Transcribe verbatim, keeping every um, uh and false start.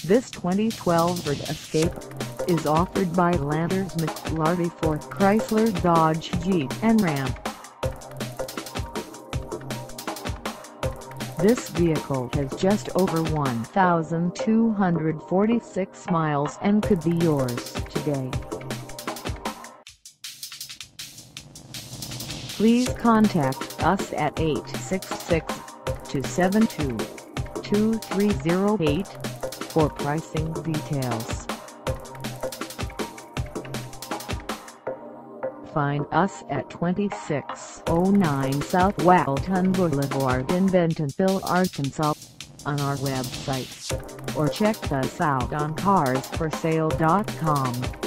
This twenty twelve Ford Escape is offered by Landers McLarty for Chrysler Dodge Jeep and Ram. This vehicle has just over one thousand two hundred forty-six miles and could be yours today. Please contact us at eight six six, two seven two, two three zero eight for pricing details. Find us at twenty-six oh nine South Walton Boulevard in Bentonville, Arkansas, on our website, or check us out on cars for sale dot com.